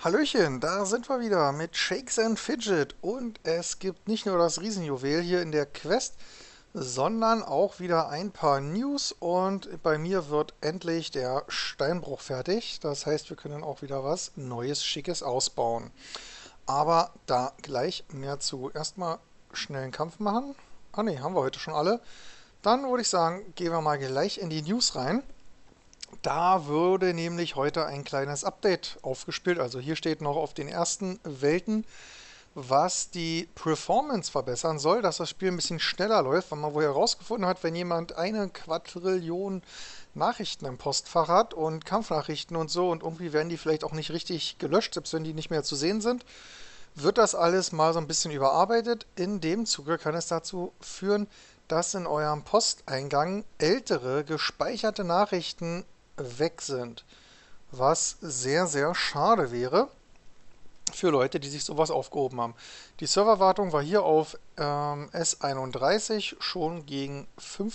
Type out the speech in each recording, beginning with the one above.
Hallöchen, da sind wir wieder mit Shakes and Fidget und es gibt nicht nur das Riesenjuwel hier in der Quest, sondern auch wieder ein paar News und bei mir wird endlich der Steinbruch fertig. Das heißt, wir können auch wieder was Neues, Schickes ausbauen. Aber da gleich mehr zu. Erstmal schnell einen Kampf machen. Ah ne, haben wir heute schon alle. Dann würde ich sagen, gehen wir mal gleich in die News rein. Da wurde nämlich heute ein kleines Update aufgespielt. Also hier steht noch auf den ersten Welten, was die Performance verbessern soll, dass das Spiel ein bisschen schneller läuft, weil man wohl herausgefunden hat, wenn jemand eine Quadrillion Nachrichten im Postfach hat und Kampfnachrichten und so und irgendwie werden die vielleicht auch nicht richtig gelöscht, selbst wenn die nicht mehr zu sehen sind, wird das alles mal so ein bisschen überarbeitet. In dem Zuge kann es dazu führen, dass in eurem Posteingang ältere gespeicherte Nachrichten weg sind. Was sehr, sehr schade wäre für Leute, die sich sowas aufgehoben haben. Die Serverwartung war hier auf S31 schon gegen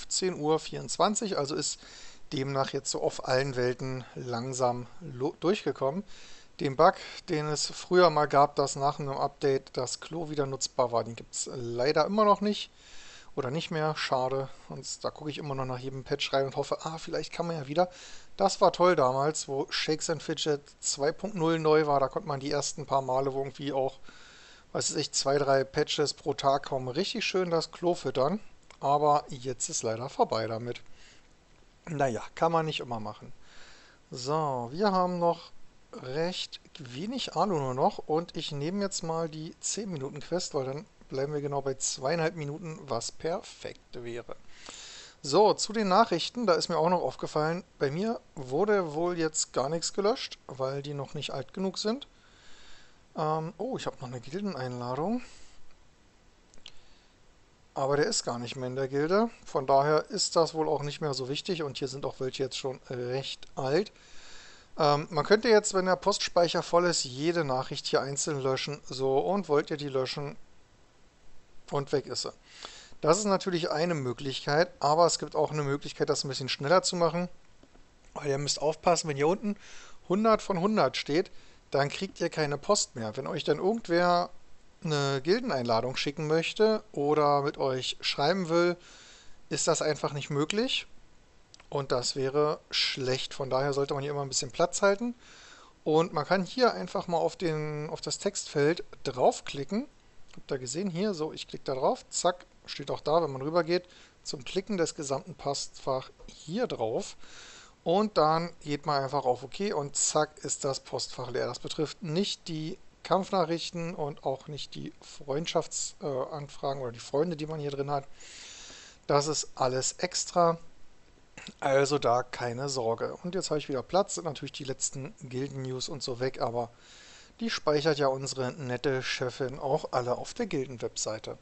15:24 Uhr, also ist demnach jetzt so auf allen Welten langsam durchgekommen. Den Bug, den es früher mal gab, dass nach einem Update das Klo wieder nutzbar war, den gibt es leider immer noch nicht. Oder nicht mehr, schade. Und da gucke ich immer noch nach jedem Patch rein und hoffe, vielleicht kann man ja wieder. Das war toll damals, wo Shakes and Fidget 2.0 neu war. Da konnte man die ersten paar Male, wo irgendwie auch, weiß ich, 2, 3 Patches pro Tag kommen, richtig schön das Klo füttern. Aber jetzt ist leider vorbei damit. Naja, kann man nicht immer machen. So, wir haben noch recht wenig Alu nur noch und ich nehme jetzt mal die 10 Minuten Quest, weil dann bleiben wir genau bei 2,5 Minuten, was perfekt wäre. So, zu den Nachrichten, da ist mir auch noch aufgefallen, bei mir wurde wohl jetzt gar nichts gelöscht, weil die noch nicht alt genug sind. Ich habe noch eine Gildeneinladung, aber der ist gar nicht mehr in der Gilde. Von daher ist das wohl auch nicht mehr so wichtig und hier sind auch welche jetzt schon recht alt. Man könnte jetzt, wenn der Postspeicher voll ist, jede Nachricht hier einzeln löschen. So, und wollt ihr die löschen und weg ist sie. Das ist natürlich eine Möglichkeit, aber es gibt auch eine Möglichkeit, das ein bisschen schneller zu machen. Weil ihr müsst aufpassen, wenn hier unten 100 von 100 steht, dann kriegt ihr keine Post mehr. Wenn euch dann irgendwer eine Gildeneinladung schicken möchte oder mit euch schreiben will, ist das einfach nicht möglich. Und das wäre schlecht. Von daher sollte man hier immer ein bisschen Platz halten. Und man kann hier einfach mal auf das Textfeld draufklicken. Habt ihr gesehen hier? So, ich klicke da drauf. Zack, steht auch da, wenn man rüber geht, zum Klicken des gesamten Postfach hier drauf. Und dann geht man einfach auf OK und zack ist das Postfach leer. Das betrifft nicht die Kampfnachrichten und auch nicht die Freundschaftsanfragen oder die Freunde, die man hier drin hat. Das ist alles extra. Also da keine Sorge. Und jetzt habe ich wieder Platz, sind natürlich die letzten Gilden-News und so weg, aber die speichert ja unsere nette Chefin auch alle auf der Gilden-Webseite.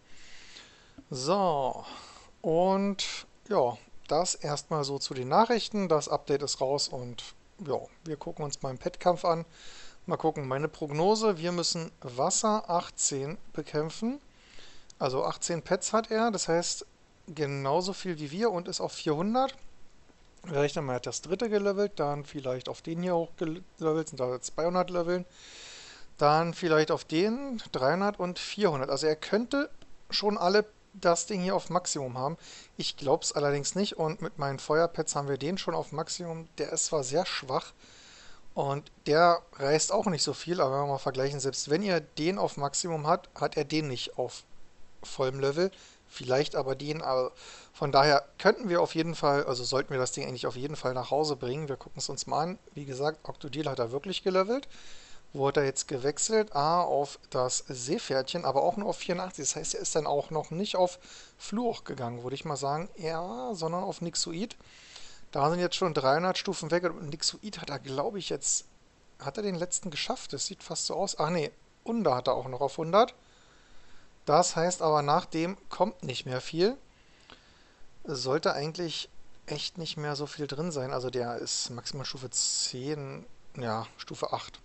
So, und ja, das erstmal so zu den Nachrichten. Das Update ist raus und ja, wir gucken uns mal einen Petkampf an. Mal gucken, meine Prognose, wir müssen Wasser 18 bekämpfen. Also 18 Pets hat er, das heißt genauso viel wie wir und ist auf 400. Wir rechnen mal, er hat das dritte gelevelt, dann vielleicht auf den hier hochgelevelt, sind da 200 Leveln. Dann vielleicht auf den 300 und 400. Also er könnte schon alle das Ding hier auf Maximum haben. Ich glaube es allerdings nicht und mit meinen Feuerpets haben wir den schon auf Maximum. Der ist zwar sehr schwach und der reißt auch nicht so viel, aber wenn wir mal vergleichen, selbst wenn ihr den auf Maximum habt, hat er den nicht auf vollem Level. Vielleicht aber den, aber von daher könnten wir auf jeden Fall, also sollten wir das Ding eigentlich auf jeden Fall nach Hause bringen. Wir gucken es uns mal an. Wie gesagt, Octodil hat er wirklich gelevelt. Wo hat er jetzt gewechselt? Auf das Seepferdchen, aber auch nur auf 84. Das heißt, er ist dann auch noch nicht auf Fluch gegangen, würde ich mal sagen. Ja, sondern auf Nixuid. Da sind jetzt schon 300 Stufen weg und Nixuid hat er, glaube ich, jetzt, hat er den letzten geschafft. Das sieht fast so aus. Ach nee, Unda hat er auch noch auf 100. Das heißt aber, nach dem kommt nicht mehr viel. Sollte eigentlich echt nicht mehr so viel drin sein. Also der ist maximal Stufe 10, ja, Stufe 8.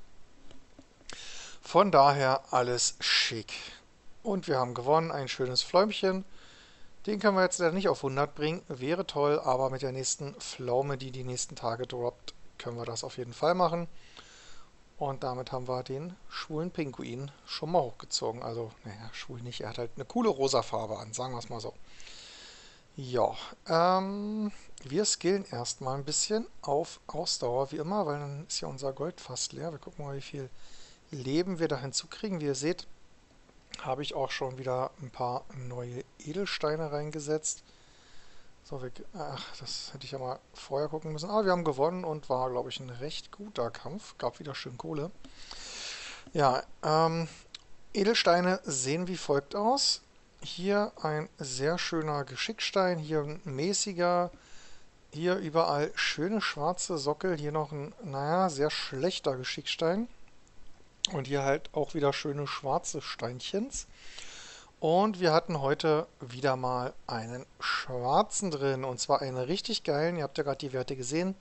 Von daher alles schick. Und wir haben gewonnen, ein schönes Fläumchen. Den können wir jetzt leider nicht auf 100 bringen, wäre toll, aber mit der nächsten Pflaume, die die nächsten Tage droppt, können wir das auf jeden Fall machen. Und damit haben wir den schwulen Pinguin schon mal hochgezogen. Also, naja, schwul nicht. Er hat halt eine coole rosa Farbe an, sagen wir es mal so. Ja, wir skillen erstmal ein bisschen auf Ausdauer, wie immer, weil dann ist ja unser Gold fast leer. Wir gucken mal, wie viel Leben wir da hinzukriegen. Wie ihr seht, habe ich auch schon wieder ein paar neue Edelsteine reingesetzt. So, ach, das hätte ich ja mal vorher gucken müssen. Aber wir haben gewonnen und war, glaube ich, ein recht guter Kampf. Gab wieder schön Kohle. Ja, Edelsteine sehen wie folgt aus. Hier ein sehr schöner Geschickstein, hier ein mäßiger, hier überall schöne schwarze Sockel, hier noch ein, naja, sehr schlechter Geschickstein. Und hier halt auch wieder schöne schwarze Steinchens. Und wir hatten heute wieder mal einen schwarzen drin. Und zwar einen richtig geilen. Ihr habt ja gerade die Werte gesehen.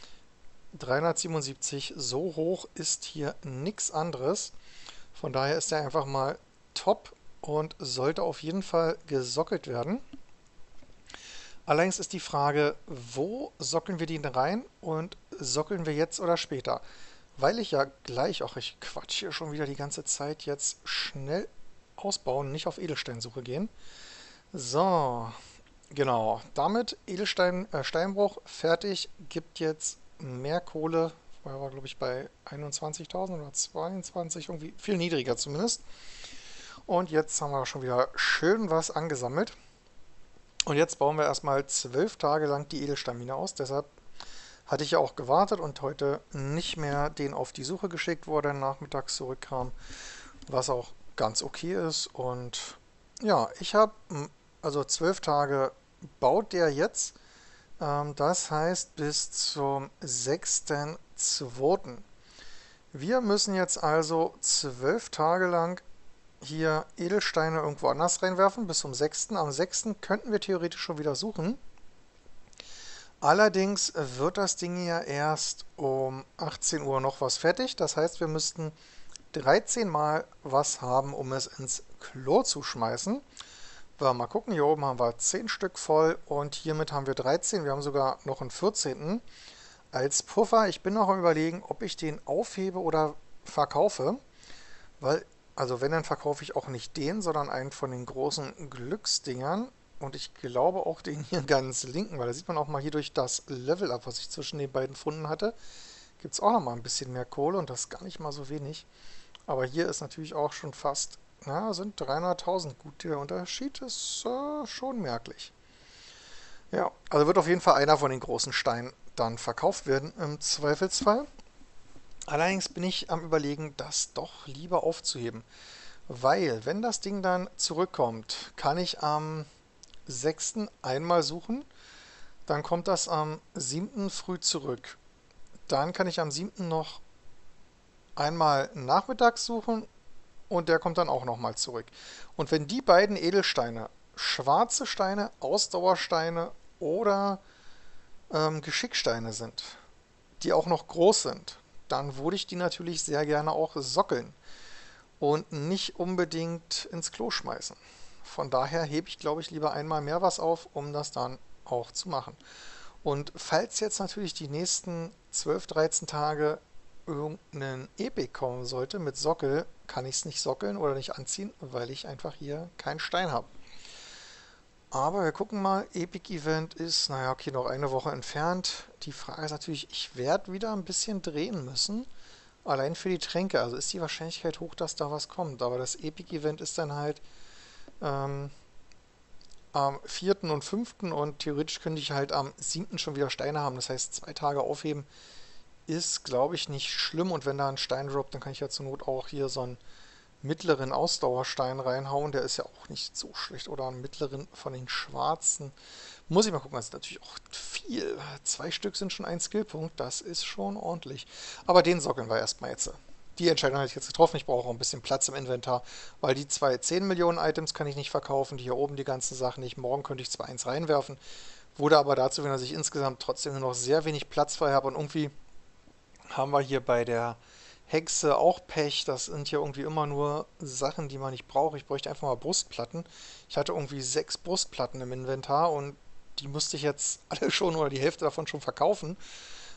377. So hoch ist hier nichts anderes. Von daher ist er einfach mal top und sollte auf jeden Fall gesockelt werden. Allerdings ist die Frage, wo sockeln wir den rein und sockeln wir jetzt oder später? Weil ich ja gleich, auch ich quatsch hier schon wieder die ganze Zeit, jetzt schnell ausbauen, nicht auf Edelsteinsuche gehen. So, genau. Damit Steinbruch fertig, gibt jetzt mehr Kohle. Vorher war, glaube ich, bei 21.000 oder 22, irgendwie viel niedriger zumindest. Und jetzt haben wir schon wieder schön was angesammelt. Und jetzt bauen wir erstmal 12 Tage lang die Edelsteinmine aus. Deshalb hatte ich ja auch gewartet und heute nicht mehr den auf die Suche geschickt, wo er dann nachmittags zurückkam. Was auch ganz okay ist. Und ja, ich habe, also 12 Tage baut der jetzt. Das heißt bis zum 6.2. Wir müssen jetzt also 12 Tage lang hier Edelsteine irgendwo anders reinwerfen, bis zum 6. Am 6. könnten wir theoretisch schon wieder suchen. Allerdings wird das Ding ja erst um 18 Uhr noch was fertig. Das heißt, wir müssten 13 Mal was haben, um es ins Klo zu schmeißen. Mal gucken, hier oben haben wir 10 Stück voll und hiermit haben wir 13. Wir haben sogar noch einen 14. als Puffer. Ich bin noch am Überlegen, ob ich den aufhebe oder verkaufe. Weil, also wenn, dann verkaufe ich auch nicht den, sondern einen von den großen Glücksdingern. Und ich glaube auch den hier ganz linken, weil da sieht man auch mal hier durch das Level-Up, was ich zwischen den beiden Funden hatte, gibt es auch noch mal ein bisschen mehr Kohle und das gar nicht mal so wenig. Aber hier ist natürlich auch schon fast, na, sind 300.000. Gut, der Unterschied ist schon merklich. Ja, also wird auf jeden Fall einer von den großen Steinen dann verkauft werden im Zweifelsfall. Allerdings bin ich am Überlegen, das doch lieber aufzuheben. Weil, wenn das Ding dann zurückkommt, kann ich am 6. einmal suchen. Dann kommt das am 7. früh zurück. Dann kann ich am 7. noch einmal nachmittags suchen und der kommt dann auch nochmal zurück. Und wenn die beiden Edelsteine, schwarze Steine, Ausdauersteine oder Geschicksteine sind, die auch noch groß sind, dann würde ich die natürlich sehr gerne auch sockeln und nicht unbedingt ins Klo schmeißen. Von daher hebe ich, glaube ich, lieber einmal mehr was auf, um das dann auch zu machen. Und falls jetzt natürlich die nächsten 12, 13 Tage irgendein Epic kommen sollte mit Sockel, kann ich es nicht sockeln oder nicht anziehen, weil ich einfach hier keinen Stein habe. Aber wir gucken mal, Epic Event ist, naja, okay, noch eine Woche entfernt. Die Frage ist natürlich, ich werde wieder ein bisschen drehen müssen. Allein für die Tränke, also ist die Wahrscheinlichkeit hoch, dass da was kommt. Aber das Epic Event ist dann halt am 4. und 5. und theoretisch könnte ich halt am 7. schon wieder Steine haben. Das heißt, 2 Tage aufheben ist, glaube ich, nicht schlimm. Und wenn da ein Stein droppt, dann kann ich ja zur Not auch hier so einen mittleren Ausdauerstein reinhauen. Der ist ja auch nicht so schlecht. Oder einen mittleren von den schwarzen. Muss ich mal gucken, das ist natürlich auch viel. 2 Stück sind schon ein Skillpunkt. Das ist schon ordentlich. Aber den sockeln wir erstmal jetzt. Die Entscheidung habe ich jetzt getroffen. Ich brauche auch ein bisschen Platz im Inventar, weil die 2 10 Millionen Items kann ich nicht verkaufen. Die hier oben, die ganzen Sachen nicht. Morgen könnte ich zwar eins reinwerfen, wurde aber dazu, dass ich insgesamt trotzdem nur noch sehr wenig Platz frei habe. Und irgendwie haben wir hier bei der Hexe auch Pech. Das sind hier irgendwie immer nur Sachen, die man nicht braucht. Ich bräuchte einfach mal Brustplatten. Ich hatte irgendwie 6 Brustplatten im Inventar und die musste ich jetzt alle schon oder die Hälfte davon schon verkaufen.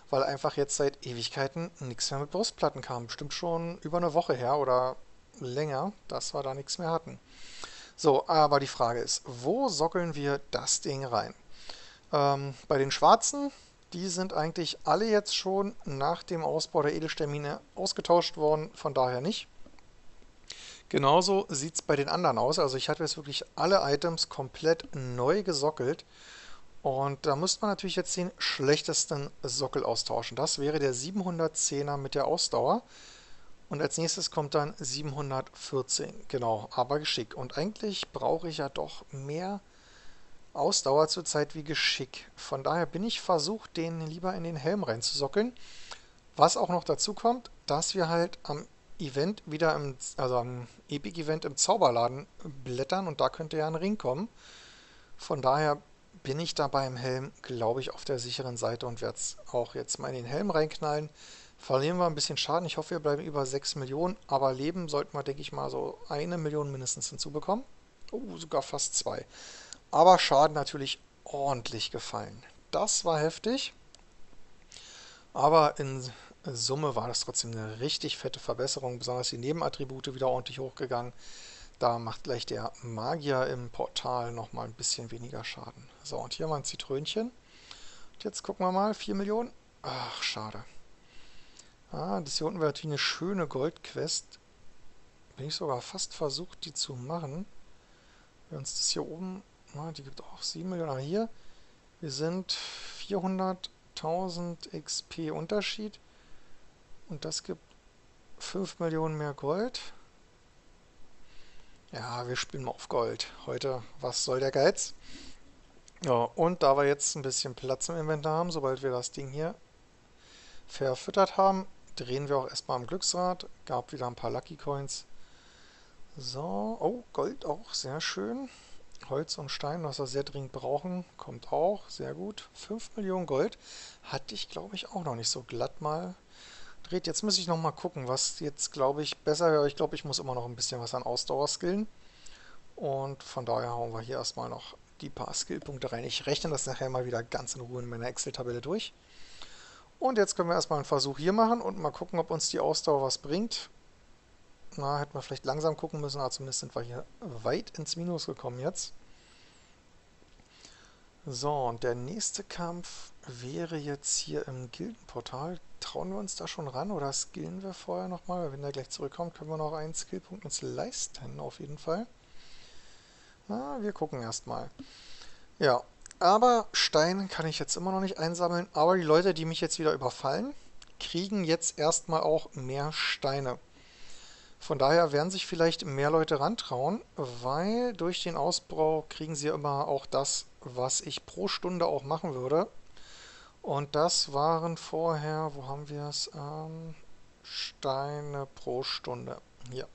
weil einfach jetzt seit Ewigkeiten nichts mehr mit Brustplatten kam. Bestimmt schon über eine Woche her oder länger, dass wir da nichts mehr hatten. So, aber die Frage ist, wo sockeln wir das Ding rein? Bei den Schwarzen, die sind eigentlich alle jetzt schon nach dem Ausbau der Edelstämmine ausgetauscht worden, von daher nicht. Genauso sieht es bei den anderen aus. Also ich hatte jetzt wirklich alle Items komplett neu gesockelt. Und da müsste man natürlich jetzt den schlechtesten Sockel austauschen. Das wäre der 710er mit der Ausdauer. Und als nächstes kommt dann 714. Genau, aber Geschick. Und eigentlich brauche ich ja doch mehr Ausdauer zurzeit wie Geschick. Von daher bin ich versucht, den lieber in den Helm reinzusockeln. Was auch noch dazu kommt, dass wir halt am Event wieder also am Epic-Event im Zauberladen blättern und da könnte ja ein Ring kommen. Von daher bin ich da beim Helm, glaube ich, auf der sicheren Seite und werde es auch jetzt mal in den Helm reinknallen. Verlieren wir ein bisschen Schaden. Ich hoffe, wir bleiben über 6 Millionen, aber Leben sollten wir, denke ich mal, so 1 Million mindestens hinzubekommen. Oh, sogar fast 2. Aber Schaden natürlich ordentlich gefallen. Das war heftig, aber in Summe war das trotzdem eine richtig fette Verbesserung. Besonders die Nebenattribute wieder ordentlich hochgegangen. Da macht gleich der Magier im Portal nochmal ein bisschen weniger Schaden. So, und hier mal ein Zitrönchen. Und jetzt gucken wir mal, 4 Millionen. Ach, schade. Ah, das hier unten wäre natürlich eine schöne Goldquest. Bin ich sogar fast versucht, die zu machen. Wenn uns das hier oben, na, die gibt auch 7 Millionen. Aber hier, wir sind 400.000 XP Unterschied. Und das gibt 5 Millionen mehr Gold. Ja, wir spielen mal auf Gold. Heute, was soll der Geiz? Ja, und da wir jetzt ein bisschen Platz im Inventar haben, sobald wir das Ding hier verfüttert haben, drehen wir auch erstmal am Glücksrad. Gab wieder ein paar Lucky Coins. So, oh, Gold auch, sehr schön. Holz und Stein, was wir sehr dringend brauchen, kommt auch, sehr gut. 5 Millionen Gold hatte ich, glaube ich, auch noch nicht so glatt mal dreht. Jetzt muss ich noch mal gucken, was jetzt, glaube ich, besser wäre. Ich glaube, ich muss immer noch ein bisschen was an Ausdauer skillen. Und von daher hauen wir hier erstmal noch die paar Skillpunkte rein. Ich rechne das nachher mal wieder ganz in Ruhe in meiner Excel-Tabelle durch. Und jetzt können wir erstmal einen Versuch hier machen und mal gucken, ob uns die Ausdauer was bringt. Na, hätten wir vielleicht langsam gucken müssen, aber zumindest sind wir hier weit ins Minus gekommen jetzt. So, und der nächste Kampf wäre jetzt hier im Gildenportal. Trauen wir uns da schon ran oder skillen wir vorher nochmal? Wenn der gleich zurückkommt, können wir noch einen Skillpunkt uns leisten, auf jeden Fall. Na, wir gucken erstmal. Ja, aber Stein kann ich jetzt immer noch nicht einsammeln. Aber die Leute, die mich jetzt wieder überfallen, kriegen jetzt erstmal auch mehr Steine. Von daher werden sich vielleicht mehr Leute rantrauen, weil durch den Ausbau kriegen sie immer auch das, was ich pro Stunde auch machen würde. Und das waren vorher, wo haben wir es? Steine pro Stunde. Hier.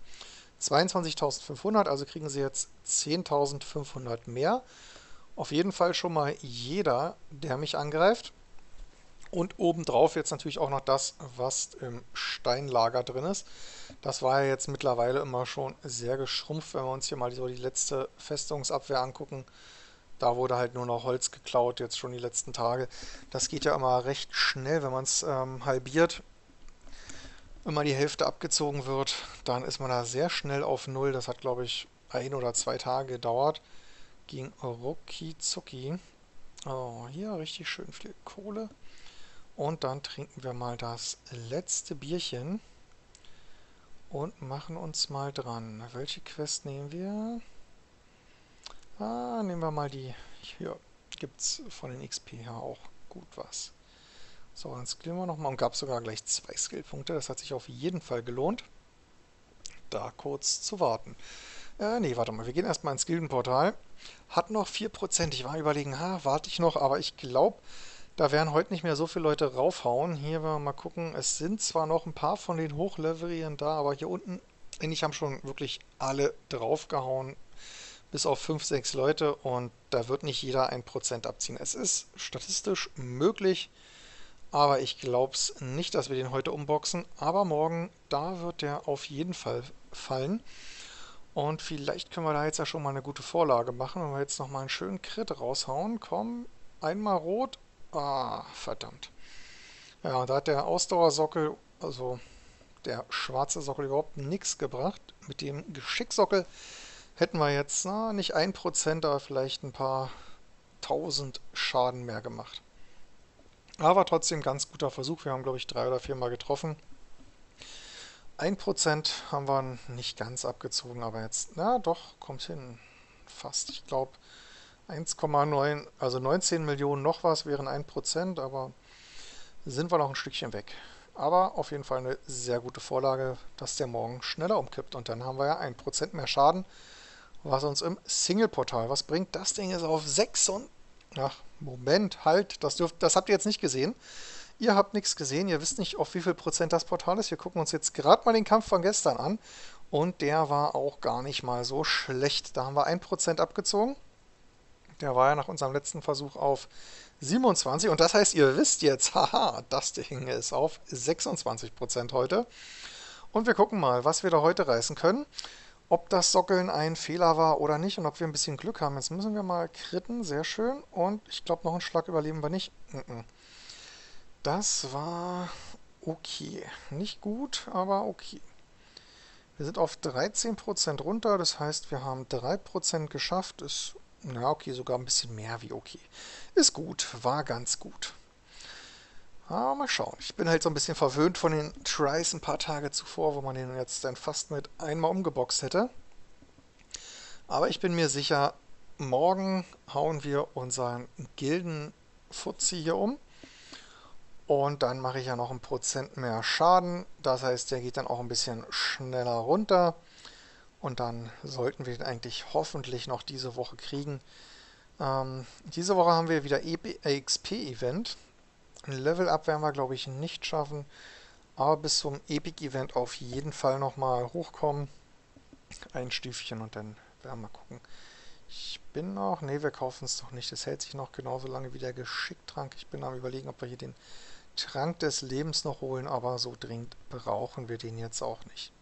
22.500, also kriegen sie jetzt 10.500 mehr. Auf jeden Fall schon mal jeder, der mich angreift. Und obendrauf jetzt natürlich auch noch das, was im Steinlager drin ist. Das war ja jetzt mittlerweile immer schon sehr geschrumpft, wenn wir uns hier mal so die letzte Festungsabwehr angucken. Da wurde halt nur noch Holz geklaut, jetzt schon die letzten Tage. Das geht ja immer recht schnell, wenn man es halbiert. Wenn mal die Hälfte abgezogen wird, dann ist man da sehr schnell auf Null. Das hat, glaube ich, 1 oder 2 Tage gedauert. Ging rucki zucki. Oh, hier richtig schön viel Kohle. Und dann trinken wir mal das letzte Bierchen und machen uns mal dran. Welche Quest nehmen wir? Nehmen wir mal die. Hier gibt es von den XP her auch gut was. So, dann skillen wir nochmal und gab sogar gleich 2 Skillpunkte. Das hat sich auf jeden Fall gelohnt, da kurz zu warten. Nee, warte mal, wir gehen erstmal ins Gildenportal. Hat noch 4%. Ich war überlegen, warte ich noch, aber ich glaube, da werden heute nicht mehr so viele Leute raufhauen. Hier werden wir mal gucken. Es sind zwar noch ein paar von den Hochlevelieren da, aber hier unten, eigentlich haben schon wirklich alle draufgehauen. Bis auf 5, 6 Leute und da wird nicht jeder 1% abziehen. Es ist statistisch möglich, aber ich glaube es nicht, dass wir den heute unboxen. Aber morgen, da wird der auf jeden Fall fallen. Und vielleicht können wir da jetzt ja schon mal eine gute Vorlage machen, wenn wir jetzt nochmal einen schönen Crit raushauen. Komm, einmal rot. Ah, verdammt. Ja, da hat der Ausdauersockel, also der schwarze Sockel, überhaupt nichts gebracht. Mit dem Geschickssockel hätten wir jetzt, na, nicht 1%, aber vielleicht ein paar tausend Schaden mehr gemacht. Aber trotzdem ganz guter Versuch. Wir haben, glaube ich, 3 oder 4 Mal getroffen. 1% haben wir nicht ganz abgezogen, aber jetzt, na doch, kommt hin. Fast. Ich glaube 1,9, also 19 Millionen noch was wären 1%, aber sind wir noch ein Stückchen weg. Aber auf jeden Fall eine sehr gute Vorlage, dass der morgen schneller umkippt. Und dann haben wir ja 1% mehr Schaden, was uns im Single-Portal, was bringt das Ding jetzt auf 6 und... Ach, Moment, halt, das habt ihr jetzt nicht gesehen. Ihr habt nichts gesehen, ihr wisst nicht, auf wie viel Prozent das Portal ist. Wir gucken uns jetzt gerade mal den Kampf von gestern an. Und der war auch gar nicht mal so schlecht. Da haben wir 1% abgezogen. Der war ja nach unserem letzten Versuch auf 27. Und das heißt, ihr wisst jetzt, haha, das Ding ist auf 26% heute. Und wir gucken mal, was wir da heute reißen können. Ob das Sockeln ein Fehler war oder nicht und ob wir ein bisschen Glück haben. Jetzt müssen wir mal kritten, sehr schön. Und ich glaube, noch einen Schlag überleben wir nicht. Das war okay. Nicht gut, aber okay. Wir sind auf 13% runter, das heißt, wir haben 3% geschafft. Ist, na okay, sogar ein bisschen mehr wie okay. Ist gut, war ganz gut. Aber mal schauen. Ich bin halt so ein bisschen verwöhnt von den Tries ein paar Tage zuvor, wo man den jetzt dann fast mit einmal umgeboxt hätte. Aber ich bin mir sicher, morgen hauen wir unseren Gilden-Fuzzi hier um. Und dann mache ich ja noch 1% mehr Schaden. Das heißt, der geht dann auch ein bisschen schneller runter. Und dann sollten wir ihn eigentlich hoffentlich noch diese Woche kriegen. Diese Woche haben wir wieder XP-Event. Ein Level-Up werden wir, glaube ich, nicht schaffen. Aber bis zum Epic-Event auf jeden Fall nochmal hochkommen. Ein Stüfchen und dann werden wir mal gucken. Ich bin noch... Ne, wir kaufen es doch nicht. Das hält sich noch genauso lange wie der Geschicktrank. Ich bin am Überlegen, ob wir hier den Trank des Lebens noch holen, aber so dringend brauchen wir den jetzt auch nicht.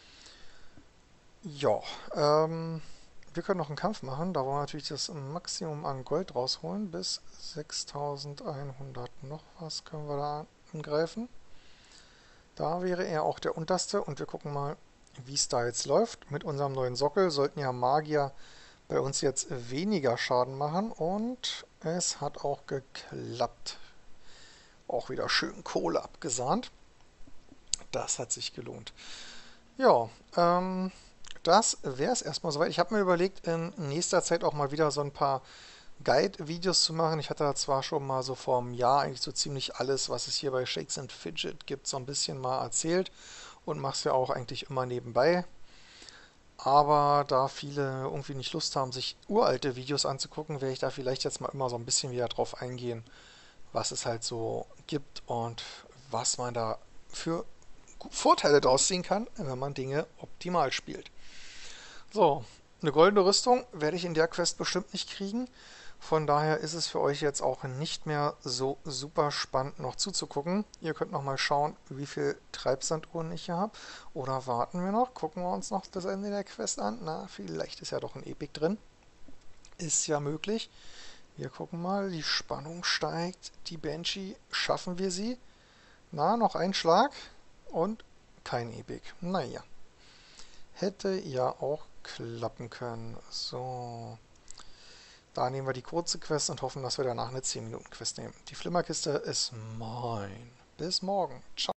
Ja, wir können noch einen Kampf machen. Da wollen wir natürlich das Maximum an Gold rausholen. Bis 6100 noch was können wir da angreifen. Da wäre er auch der unterste und wir gucken mal, wie es da jetzt läuft. Mit unserem neuen Sockel sollten ja Magier bei uns jetzt weniger Schaden machen und es hat auch geklappt. Auch wieder schön Kohle abgesahnt. Das hat sich gelohnt. Ja, das wäre es erstmal soweit. Ich habe mir überlegt, in nächster Zeit auch mal wieder so ein paar Guide-Videos zu machen. Ich hatte da zwar schon mal so vor einem Jahr eigentlich so ziemlich alles, was es hier bei Shakes and Fidget gibt, so ein bisschen mal erzählt und mache es ja auch eigentlich immer nebenbei. Aber da viele irgendwie nicht Lust haben, sich uralte Videos anzugucken, werde ich da vielleicht jetzt mal immer so ein bisschen wieder drauf eingehen, was es halt so gibt und was man da für Vorteile draus ziehen kann, wenn man Dinge optimal spielt. So, eine goldene Rüstung werde ich in der Quest bestimmt nicht kriegen. Von daher ist es für euch jetzt auch nicht mehr so super spannend noch zuzugucken. Ihr könnt noch mal schauen, wie viel Treibsanduhren ich hier habe. Oder warten wir noch, gucken wir uns noch das Ende der Quest an. Na, vielleicht ist ja doch ein Epic drin. Ist ja möglich. Wir gucken mal, die Spannung steigt. Die Banshee, schaffen wir sie? Na, noch ein Schlag und kein Epic. Naja, hätte ja auch klappen können. So, da nehmen wir die kurze Quest und hoffen, dass wir danach eine 10-Minuten-Quest nehmen. Die Flimmerkiste ist mein. Bis morgen. Ciao.